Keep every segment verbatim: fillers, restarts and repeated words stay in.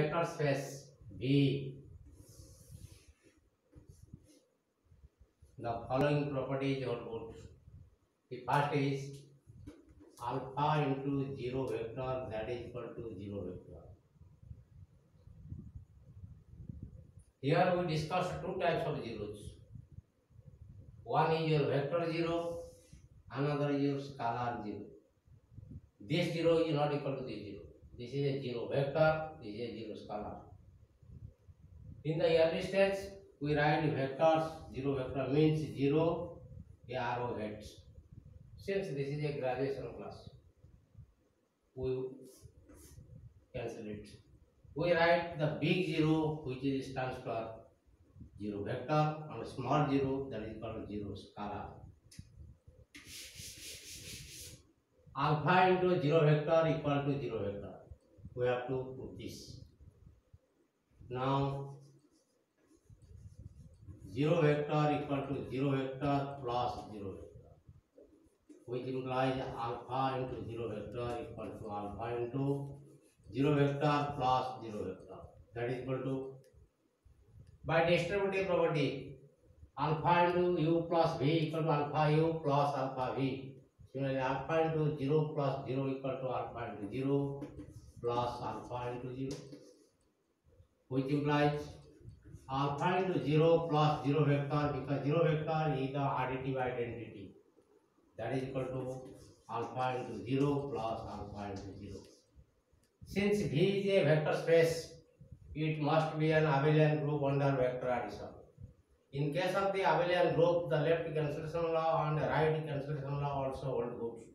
vector space V, the following properties are good. The first is alpha into zero vector, that is equal to zero vector. Here we discussed two types of zeros. One is your vector zero, another is your scalar zero. This zero is not equal to this zero. This is a zero vector, this is a zero scalar. In the early stage, we write vectors. Zero vector means zero arrowheads. Since this is a graduation class, we cancel it. We write the big zero, which is stands for zero vector, and small zero, that is called zero scalar. Alpha into zero vector equal to zero vector. We have to put this. Now, zero vector equal to zero vector plus zero vector, which implies alpha into zero vector equal to alpha into zero vector plus zero vector. That is equal to, by distributive property, alpha into u plus v equal to alpha u plus alpha v. Similarly, alpha into zero plus zero equal to alpha into zero plus alpha into zero, which implies alpha into zero plus zero vector, because zero vector is the additive identity. That is equal to alpha into zero plus alpha into zero. Since V is a vector space, it must be an abelian group under vector addition. In case of the abelian group, the left cancellation law and the right cancellation law also hold good.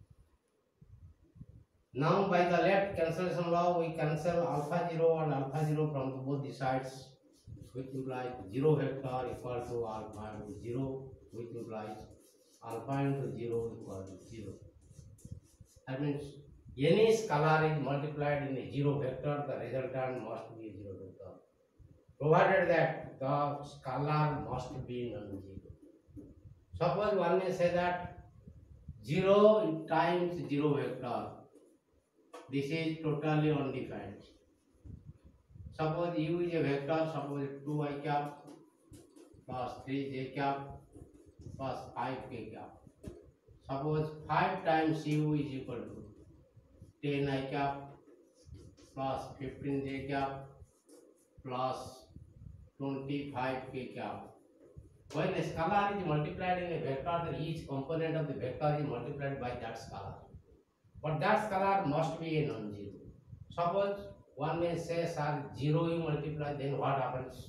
Now, by the left cancellation law, we cancel alpha zero and alpha zero from both the sides, which implies zero vector equal to alpha into zero, which implies alpha into zero equal to zero. That means any scalar is multiplied in a zero vector, the resultant must be a zero vector, provided that the scalar must be non-zero. Suppose one may say that zero times zero vector, this is totally undefined. Suppose u is a vector, suppose two I cap plus three j cap plus five k cap. Suppose five times u is equal to ten I cap plus fifteen j cap plus twenty-five k cap. When a scalar is multiplied in a vector, then each component of the vector is multiplied by that scalar. But that scalar must be a non-zero. Suppose one may say, sir, zero you multiply, then what happens?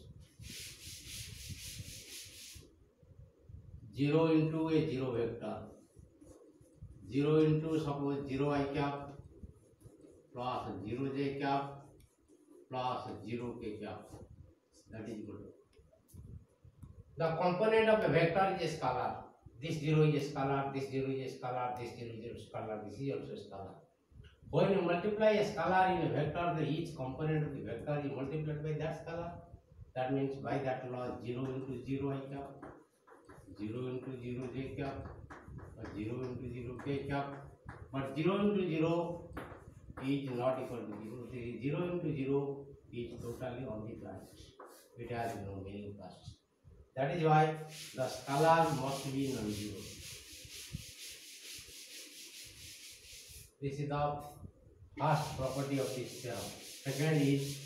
Zero into a zero vector. Zero into suppose zero I cap plus zero j cap plus zero k cap. That is equal to. The component of the vector is a scalar. This zero is a scalar, this zero is a scalar, this zero is a scalar, this is also a scalar. When you multiply a scalar in a vector, the each component of the vector is multiplied by that scalar. That means by that law, zero into zero I cap, zero into zero j cap, or zero into zero k cap. But zero into zero is not equal to zero. The zero into zero is totally undefined. It has no meaning first. That is why the scalar must be non-zero. This is the first property of this theorem. Second is